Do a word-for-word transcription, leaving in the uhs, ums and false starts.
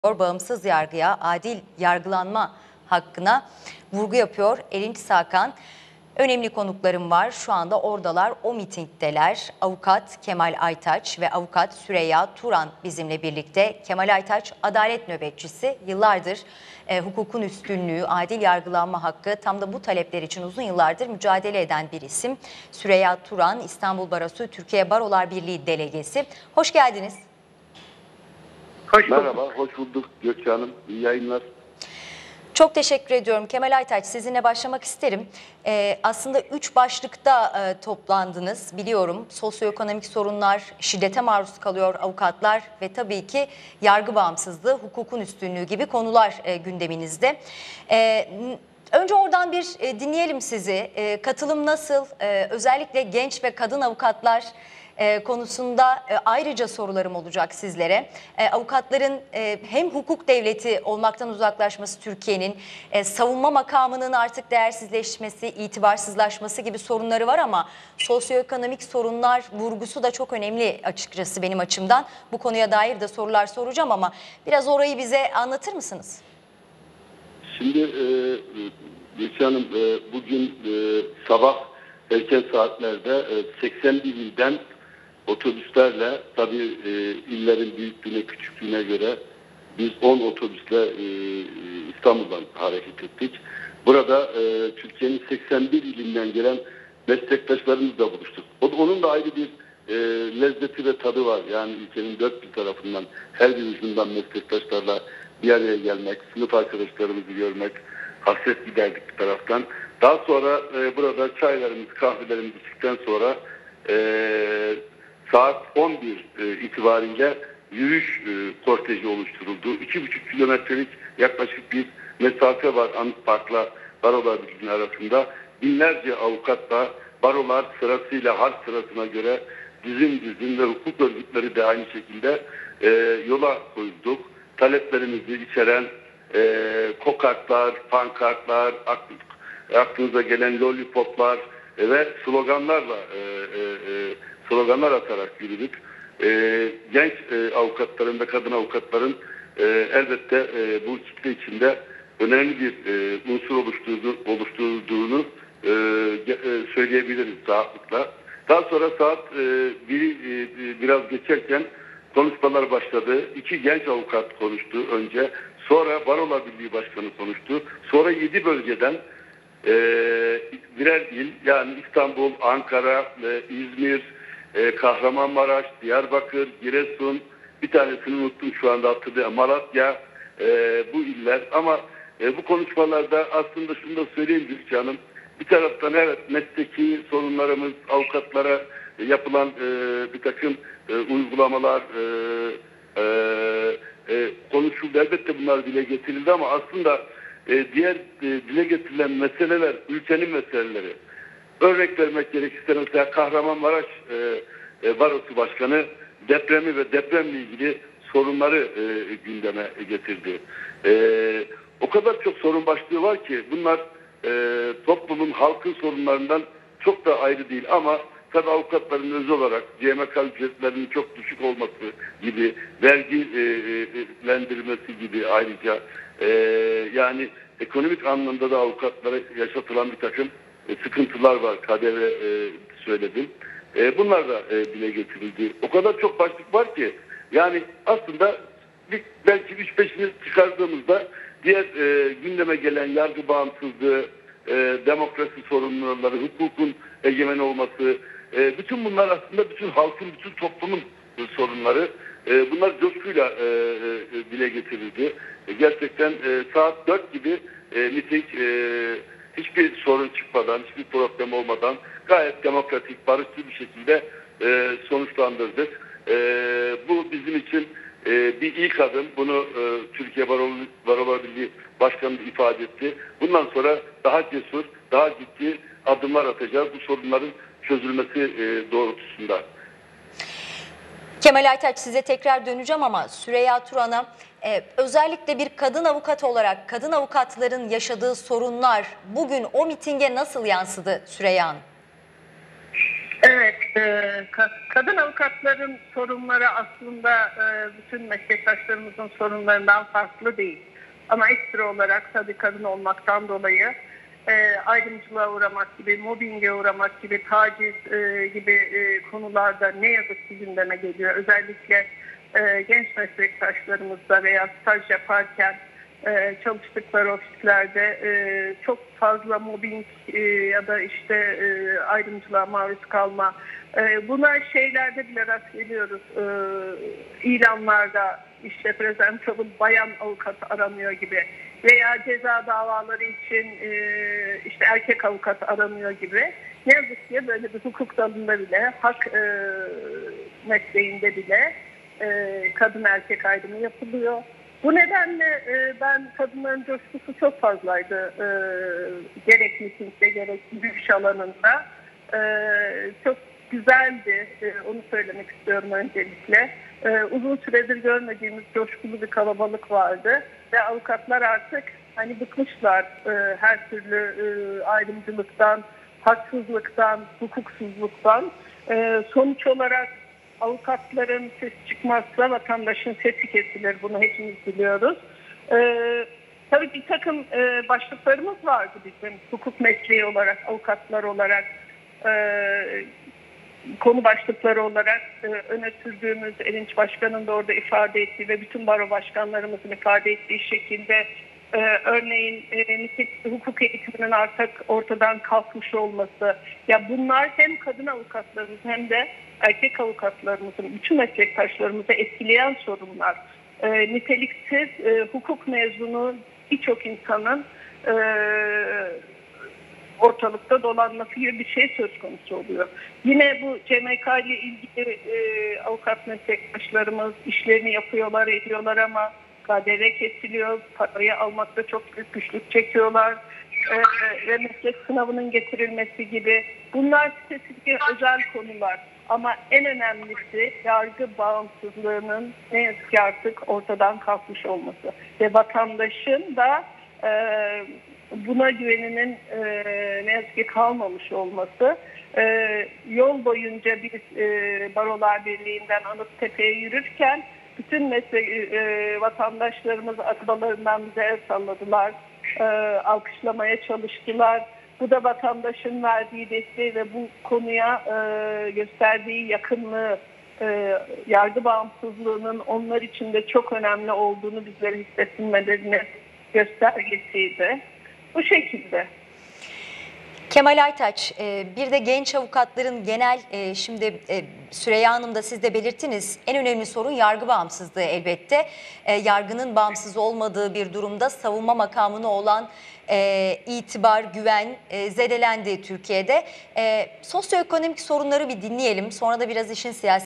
Bağımsız yargıya, adil yargılanma hakkına vurgu yapıyor Erinç Sakan. Önemli konuklarım var. Şu anda oradalar, o mitingdeler. Avukat Kemal Aytaç ve avukat Süreyya Turan bizimle birlikte. Kemal Aytaç adalet nöbetçisi. Yıllardır e, hukukun üstünlüğü, adil yargılanma hakkı, tam da bu talepler için uzun yıllardır mücadele eden bir isim. Süreyya Turan, İstanbul Barosu Türkiye Barolar Birliği delegesi. Hoş geldiniz. Hoş Merhaba, hoş bulduk Gökçe Hanım. İyi yayınlar. Çok teşekkür ediyorum. Kemal Aytaç, sizinle başlamak isterim. Ee, aslında üç başlıkta e, toplandınız biliyorum. Sosyoekonomik sorunlar, şiddete maruz kalıyor avukatlar ve tabii ki yargı bağımsızlığı, hukukun üstünlüğü gibi konular e, gündeminizde. E, önce oradan bir e, dinleyelim sizi. E, katılım nasıl? E, özellikle genç ve kadın avukatlar E, konusunda e, ayrıca sorularım olacak sizlere. E, avukatların e, hem hukuk devleti olmaktan uzaklaşması Türkiye'nin, e, savunma makamının artık değersizleşmesi, itibarsızlaşması gibi sorunları var ama sosyoekonomik sorunlar vurgusu da çok önemli açıkçası benim açımdan. Bu konuya dair de sorular soracağım ama biraz orayı bize anlatır mısınız? Şimdi e, Gökçe Hanım, e, bugün e, sabah erken saatlerde e, seksen bir ilden otobüslerle, tabii e, illerin büyüklüğüne, küçüklüğüne göre biz on otobüsle e, İstanbul'dan hareket ettik. Burada e, Türkiye'nin seksen bir ilinden gelen meslektaşlarımızla buluştuk. O, onun da ayrı bir e, lezzeti ve tadı var. Yani ülkenin dört bir tarafından, her bir ucundan meslektaşlarla bir araya gelmek, sınıf arkadaşlarımızı görmek, hasret giderdik bir taraftan. Daha sonra e, burada çaylarımız, kahvelerimizi içtikten sonra e, saat on bir e, itibariyle yürüyüş e, korteji oluşturuldu. iki buçuk kilometrelik yaklaşık bir mesafe var Anıt Park'la Barolar Birliği arasında. Binlerce avukatla barolar sırasıyla harç sırasına göre dizin dizin ve hukuk örgütleri de aynı şekilde e, yola koyulduk. Taleplerimizi içeren e, kokartlar, pankartlar, aklınıza gelen lollipoplar e, ve sloganlarla e, e, e, sloganlar atarak yürüdük. E, genç e, avukatların ve kadın avukatların e, elbette e, bu kitle içinde önemli bir e, unsur oluşturdu, oluşturduğunu e, e, söyleyebiliriz rahatlıkla. Daha sonra saat e, biri e, biraz geçerken konuşmalar başladı. İki genç avukat konuştu önce. Sonra Barolar Birliği Başkanı konuştu. Sonra yedi bölgeden e, birer il, yani İstanbul, Ankara, e, İzmir, e, Kahramanmaraş, Diyarbakır, Giresun, bir tanesini unuttum şu anda hatırlıyorum, Malatya, e, bu iller. Ama e, bu konuşmalarda aslında şunu da söyleyeyim Gülçin Hanım. Bir taraftan evet mesleki sorunlarımız, avukatlara e, yapılan e, bir takım e, uygulamalar e, e, e, konuşuldu. Elbette bunlar dile getirildi ama aslında e, diğer e, dile getirilen meseleler ülkenin meseleleri. Örnek vermek gerekirse mesela Kahramanmaraş e, e, Barosu Başkanı depremi ve depremle ilgili sorunları e, gündeme getirdi. E, o kadar çok sorun başlığı var ki bunlar e, toplumun, halkın sorunlarından çok da ayrı değil ama tabi avukatların özel olarak C M K ücretlerinin çok düşük olması gibi, vergilendirilmesi gibi ayrıca e, yani ekonomik anlamda da avukatlara yaşatılan bir takım e, sıkıntılar var. K D V e, söyledim. E, bunlar da e, dile getirildi. O kadar çok başlık var ki yani aslında bir, belki üç beşini çıkardığımızda diğer e, gündeme gelen yargı bağımsızlığı, e, demokrasi sorunları, hukukun egemen olması, e, bütün bunlar aslında bütün halkın, bütün toplumun e, sorunları. E, bunlar coşkuyla e, e, dile getirildi. E, gerçekten e, saat dört gibi e, miting e, hiçbir sorun çıkmadan, hiçbir problem olmadan gayet demokratik, barışçıl bir şekilde e, sonuçlandırdık. E, bu bizim için e, bir ilk adım. Bunu e, Türkiye Barolar Birliği Başkanı ifade etti. Bundan sonra daha cesur, daha ciddi adımlar atacağız bu sorunların çözülmesi e, doğrultusunda. Kemal Aytaç, size tekrar döneceğim ama Süreyya Turan'a e, özellikle bir kadın avukat olarak kadın avukatların yaşadığı sorunlar bugün o mitinge nasıl yansıdı Süreyya Hanım? Evet, e, ka- kadın avukatların sorunları aslında e, bütün meslektaşlarımızın sorunlarından farklı değil. Ama ekstra olarak tabii kadın olmaktan dolayı e, ayrımcılığa uğramak gibi, mobbinge uğramak gibi, taciz e, gibi e, konularda ne yazık ki gündeme geliyor. Özellikle e, genç meslektaşlarımızda veya staj yaparken e, çalıştıkları ofislerde e, çok fazla mobbing e, ya da işte e, ayrımcılığa maruz kalma. E, bunlar şeylerde bile rast geliyoruz. E, ilanlarda işte presentable bayan avukat aranıyor gibi veya ceza davaları için e, işte erkek avukat aranıyor gibi. Ne yazık ki böyle bir hukuk dalında bile, hak e, mesleğinde bile e, kadın erkek ayrımı yapılıyor. Bu nedenle e, ben kadınların coşkusu çok fazlaydı. E, gerek mitingde gerek yürüyüş alanında. E, çok güzeldi. E, onu söylemek istiyorum öncelikle. E, uzun süredir görmediğimiz coşkulu bir kalabalık vardı. Ve avukatlar artık hani bıkmışlar e, her türlü e, ayrımcılıktan, haksızlıktan, hukuksuzluktan. E, sonuç olarak avukatların ses çıkmazsa vatandaşın sesi kesilir. Bunu hepimiz biliyoruz. Ee, tabii bir takım e, başlıklarımız vardı bizim hukuk mesleği olarak, avukatlar olarak, e, konu başlıkları olarak e, öne sürdüğümüz, Erinç Başkan'ın da orada ifade ettiği ve bütün baro başkanlarımızın ifade ettiği şekilde e, örneğin e, hukuk eğitiminin artık ortadan kalkmış olması. Ya bunlar hem kadın avukatlarımız hem de erkek avukatlarımızın, bütün meslektaşlarımızı etkileyen sorunlar. E, niteliksiz e, hukuk mezunu birçok insanın e, ortalıkta dolanması gibi bir şey söz konusu oluyor. Yine bu C M K ile ilgili e, avukat meslektaşlarımız işlerini yapıyorlar, ediyorlar ama K D V kesiliyor, parayı almakta çok büyük güçlük çekiyorlar e, ve meslek sınavının getirilmesi gibi. Bunlar spesifik özel konular. Ama en önemlisi yargı bağımsızlığının ne yazık ki artık ortadan kalkmış olması. Ve vatandaşın da e, buna güveninin e, ne yazık ki kalmamış olması. E, yol boyunca biz e, Barolar Birliği'nden Anıttepe'ye yürürken bütün meslek e, vatandaşlarımız arabalarından bize el salladılar, e, alkışlamaya çalıştılar. Bu da vatandaşın verdiği desteği ve bu konuya e, gösterdiği yakınlığı, e, yargı bağımsızlığının onlar için de çok önemli olduğunu bizlere hissettirmelerine göstergesiydi. Bu şekilde. Kemal Aytaç, e, bir de genç avukatların genel, e, şimdi e, Süreyya Hanım da siz de belirttiniz, en önemli sorun yargı bağımsızlığı elbette. E, yargının bağımsız olmadığı bir durumda savunma makamına olan e, itibar, güven e, zedelendi Türkiye'de. E, sosyoekonomik sorunları bir dinleyelim, sonra da biraz işin siyasi